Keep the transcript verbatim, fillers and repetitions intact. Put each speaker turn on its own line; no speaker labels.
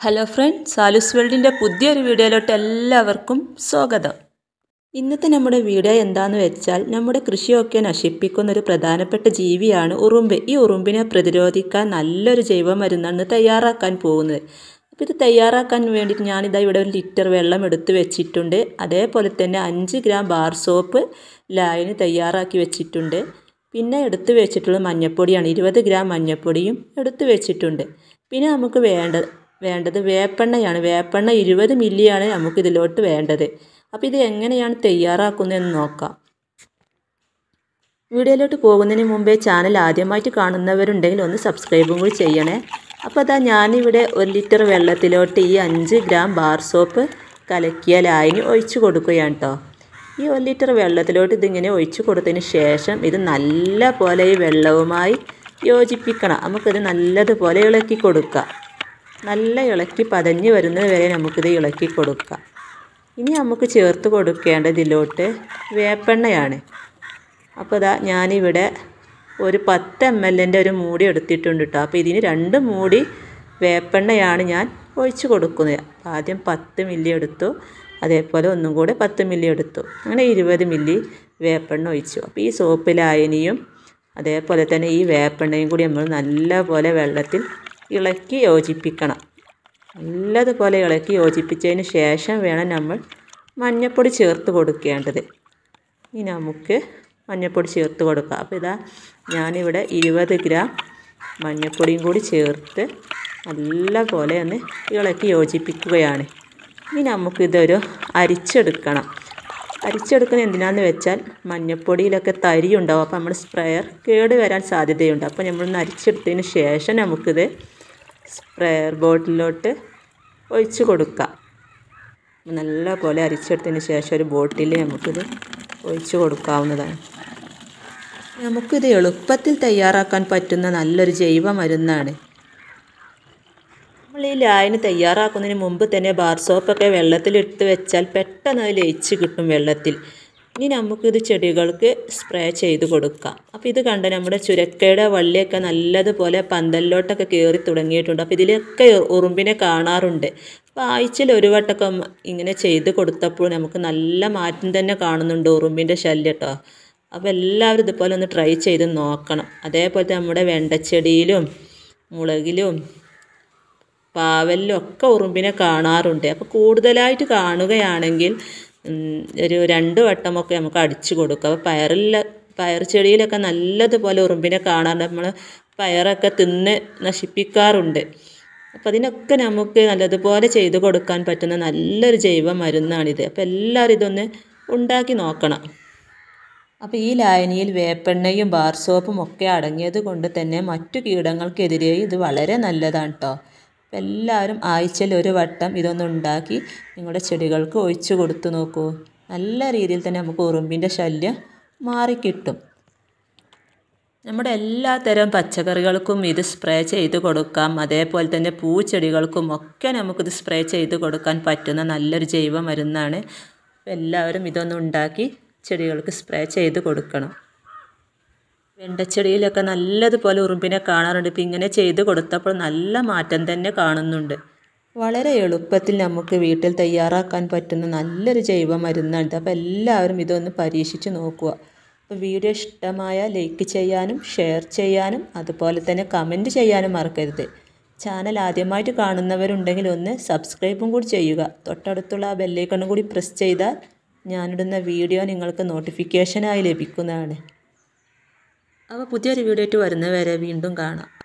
Hello friends, സാലൂസ് വേൾഡിൻ്റെ പുതിയൊരു വീഡിയോയിലോട്ട് എല്ലാവർക്കും സ്വാഗതം. ഇന്നത്തെ നമ്മുടെ വീഡിയോ എന്താണെന്ന് വെച്ചാൽ, നമ്മുടെ കൃഷിയൊക്കെ നശിപ്പിക്കുന്ന ഒരു പ്രധാനപ്പെട്ട ജീവിയാണ് ഉറുമ്പ്. ഈ ഉറുമ്പിനെ പ്രതിരോധിക്കാൻ നല്ലൊരു ജൈവമരുന്നാണ് തയ്യാറാക്കാൻ പോകുന്നത്. അപ്പോൾ ഇത് തയ്യാറാക്കാൻ വേണ്ടിയിട്ട് ഞാനിതാ ഇവിടെ ഒരു ലിറ്റർ വെള്ളം എടുത്ത് വെച്ചിട്ടുണ്ട്. അതേപോലെ തന്നെ അഞ്ച് ഗ്രാം ബാർ സോപ്പ് ലായനി തയ്യാറാക്കി വെച്ചിട്ടുണ്ട്. പിന്നെ എടുത്ത് വെച്ചിട്ടുള്ളത് മഞ്ഞൾപ്പൊടിയാണ്. ഇരുപത് ഗ്രാം മഞ്ഞൾപ്പൊടിയും എടുത്ത് വെച്ചിട്ടുണ്ട്. പിന്നെ നമുക്ക് വേണ്ട വേണ്ടത് വേപ്പെണ്ണയാണ്. വേപ്പെണ്ണ ഇരുപത് മില്ലിയാണ് നമുക്കിതിലോട്ട് വേണ്ടത്. അപ്പോൾ ഇത് എങ്ങനെയാണ് തയ്യാറാക്കുന്നതെന്ന് നോക്കാം. വീഡിയോയിലോട്ട് പോകുന്നതിന് മുമ്പേ ചാനൽ ആദ്യമായിട്ട് കാണുന്നവരുണ്ടെങ്കിൽ ഒന്ന് സബ്സ്ക്രൈബും കൂടി ചെയ്യണേ. അപ്പോൾ അതാ ഞാനിവിടെ ഒരു ലിറ്റർ വെള്ളത്തിലോട്ട് ഈ അഞ്ച് ഗ്രാം ബാർ സോപ്പ് കലക്കിയ ലായനി ഒഴിച്ചു കൊടുക്കുകയാണ് കേട്ടോ. ഈ ഒരു ലിറ്റർ വെള്ളത്തിലോട്ട് ഇതിങ്ങനെ ഒഴിച്ചു കൊടുത്തതിന് ശേഷം ഇത് നല്ല പോലെ ഈ വെള്ളവുമായി യോജിപ്പിക്കണം. നമുക്കിത് നല്ലതുപോലെ ഇളക്കി കൊടുക്കാം. നല്ല ഇളക്കി പതഞ്ഞ് വരുന്നത് വരെ നമുക്കിത് ഇളക്കി കൊടുക്കാം. ഇനി നമുക്ക് ചേർത്ത് കൊടുക്കേണ്ടത് ഇതിലോട്ട് വേപ്പെണ്ണയാണ്. അപ്പോൾ ഇതാ ഞാനിവിടെ ഒരു പത്ത് എം എല്ലിൻ്റെ ഒരു മൂടി എടുത്തിട്ടുണ്ട് കേട്ടോ. അപ്പോൾ ഇതിന് രണ്ട് മൂടി വേപ്പെണ്ണയാണ് ഞാൻ ഒഴിച്ച് കൊടുക്കുന്നത്. ആദ്യം പത്ത് മില്ലി എടുത്തു, അതേപോലെ ഒന്നും കൂടെ പത്ത് മില്ലി എടുത്തു, അങ്ങനെ ഇരുപത് മില്ലി വേപ്പെണ്ണ ഒഴിച്ചു. അപ്പോൾ ഈ സോപ്പ് ലായനിയും അതേപോലെ തന്നെ ഈ വേപ്പെണ്ണയും കൂടി നമ്മൾ നല്ലപോലെ വെള്ളത്തിൽ ഇളക്കി യോജിപ്പിക്കണം. നല്ലതുപോലെ ഇളക്കി യോജിപ്പിച്ചതിന് ശേഷം വേണം നമ്മൾ മഞ്ഞൾപ്പൊടി ചേർത്ത് കൊടുക്കേണ്ടത്. ഇനി നമുക്ക് മഞ്ഞൾപ്പൊടി ചേർത്ത് കൊടുക്കാം. അപ്പോൾ ഇതാ ഞാനിവിടെ ഇരുപത് ഗ്രാം മഞ്ഞൾപ്പൊടിയും കൂടി ചേർത്ത് നല്ലപോലെ ഒന്ന് ഇളക്കി യോജിപ്പിക്കുകയാണ്. ഇനി നമുക്കിതൊരു അരിച്ചെടുക്കണം. അരിച്ചെടുക്കുന്നത് എന്തിനാണെന്ന് വെച്ചാൽ മഞ്ഞൾപ്പൊടിയിലൊക്കെ തരി ഉണ്ടാവും. അപ്പോൾ നമ്മൾ സ്പ്രെയർ കേട് വരാൻ സാധ്യതയുണ്ട്. അപ്പോൾ നമ്മളൊന്ന് അരിച്ചെടുത്തതിന് ശേഷം നമുക്കിത് സ്പ്രെയർ ബോട്ടിലോട്ട് ഒഴിച്ച് കൊടുക്കാം. നല്ല പോലെ അരിച്ചെടുത്തതിന് ശേഷം ഒരു ബോട്ടിൽ നമുക്കിത് ഒഴിച്ച് കൊടുക്കാവുന്നതാണ്. നമുക്കിത് എളുപ്പത്തിൽ തയ്യാറാക്കാൻ പറ്റുന്ന നല്ലൊരു ജൈവ മരുന്നാണ്. നമ്മൾ ഈ ലായനി തയ്യാറാക്കുന്നതിന് മുമ്പ് തന്നെ ബാർ സോപ്പൊക്കെ വെള്ളത്തിലിട്ട് വെച്ചാൽ പെട്ടെന്ന് അത് ലയിച്ച് കിട്ടും വെള്ളത്തിൽ. ഇനി നമുക്കിത് ചെടികൾക്ക് സ്പ്രേ ചെയ്ത് കൊടുക്കാം. അപ്പോൾ ഇത് കണ്ട നമ്മുടെ ചുരക്കയുടെ വള്ളിയൊക്കെ നല്ലതുപോലെ പന്തലിലോട്ടൊക്കെ കയറി തുടങ്ങിയിട്ടുണ്ട്. അപ്പോൾ ഇതിലൊക്കെ ഉറുമ്പിനെ കാണാറുണ്ട്. അപ്പോൾ ആഴ്ചയിൽ ഒരു വട്ടമൊക്കെ ഇങ്ങനെ ചെയ്ത് കൊടുത്തപ്പോൾ നമുക്ക് നല്ല മാറ്റം തന്നെ കാണുന്നുണ്ട് ഉറുമ്പിൻ്റെ ശല്യം കേട്ടോ. അപ്പോൾ എല്ലാവരും ഇതുപോലെ ഒന്ന് ട്രൈ ചെയ്ത് നോക്കണം. അതേപോലെ നമ്മുടെ വെണ്ടച്ചെടിയിലും മുളകിലും പാവലിലും ഒക്കെ ഉറുമ്പിനെ കാണാറുണ്ട്. അപ്പോൾ കൂടുതലായിട്ട് കാണുകയാണെങ്കിൽ ഒരു രണ്ട് വട്ടമൊക്കെ നമുക്ക് അടിച്ചു കൊടുക്കുക. അപ്പോൾ പയറിൽ പയർ ചെടിയിലൊക്കെ നല്ലതുപോലെ ഉറുമ്പിനെ കാണാറുണ്ട്. നമ്മൾ പയറൊക്കെ തിന്ന് നശിപ്പിക്കാറുണ്ട്. അപ്പോൾ അതിനൊക്കെ നമുക്ക് നല്ലതുപോലെ ചെയ്ത് കൊടുക്കാൻ പറ്റുന്ന നല്ലൊരു ജൈവ മരുന്നാണിത്. അപ്പോൾ എല്ലാവരും ഇതൊന്ന് ഉണ്ടാക്കി നോക്കണം. അപ്പോൾ ഈ ലായനിയിൽ വേപ്പെണ്ണയും ബാർ സോപ്പും ഒക്കെ അടങ്ങിയത് കൊണ്ട് തന്നെ മറ്റു കീടങ്ങൾക്കെതിരെ ഇത് വളരെ നല്ലതാണ് കേട്ടോ. അപ്പോൾ എല്ലാവരും ആഴ്ചയിൽ ഒരു വട്ടം ഇതൊന്ന് ഉണ്ടാക്കി നിങ്ങളുടെ ചെടികൾക്ക് ഒഴിച്ചു കൊടുത്തു നോക്കൂ. നല്ല രീതിയിൽ തന്നെ നമുക്ക് ഉറുമ്പിൻ്റെ ശല്യം മാറിക്കിട്ടും. നമ്മുടെ എല്ലാ തരം പച്ചക്കറികൾക്കും ഇത് സ്പ്രേ ചെയ്ത് കൊടുക്കാം. അതേപോലെ തന്നെ പൂച്ചെടികൾക്കും ഒക്കെ നമുക്കിത് സ്പ്രേ ചെയ്ത് കൊടുക്കാൻ പറ്റുന്ന നല്ലൊരു ജൈവ മരുന്നാണ്. അപ്പോൾ എല്ലാവരും ഇതൊന്ന് ഉണ്ടാക്കി ചെടികൾക്ക് സ്പ്രേ ചെയ്ത് കൊടുക്കണം. വെണ്ടച്ചെടിയിലൊക്കെ നല്ലതുപോലെ ഉറുമ്പിനെ കാണാറുണ്ട്. ഇപ്പം ഇങ്ങനെ ചെയ്ത് കൊടുത്തപ്പോൾ നല്ല മാറ്റം തന്നെ കാണുന്നുണ്ട്. വളരെ എളുപ്പത്തിൽ നമുക്ക് വീട്ടിൽ തയ്യാറാക്കാൻ പറ്റുന്ന നല്ലൊരു ജൈവ മരുന്നാണ്. അപ്പോൾ എല്ലാവരും ഇതൊന്ന് പരീക്ഷിച്ച് നോക്കുക. അപ്പോൾ വീഡിയോ ഇഷ്ടമായ ലൈക്ക് ചെയ്യാനും ഷെയർ ചെയ്യാനും അതുപോലെ തന്നെ കമൻറ്റ് ചെയ്യാനും മറക്കരുത്. ചാനൽ ആദ്യമായിട്ട് കാണുന്നവരുണ്ടെങ്കിൽ ഒന്ന് സബ്സ്ക്രൈബും കൂടി ചെയ്യുക. തൊട്ടടുത്തുള്ള ആ ബെല്ലൈക്കണും കൂടി പ്രസ് ചെയ്താൽ ഞാനിടുന്ന വീഡിയോ നിങ്ങൾക്ക് നോട്ടിഫിക്കേഷനായി ലഭിക്കുന്നതാണ്. അപ്പോൾ പുതിയൊരു വീഡിയോ ആയിട്ട് വരുന്നവരെ വീണ്ടും കാണാം.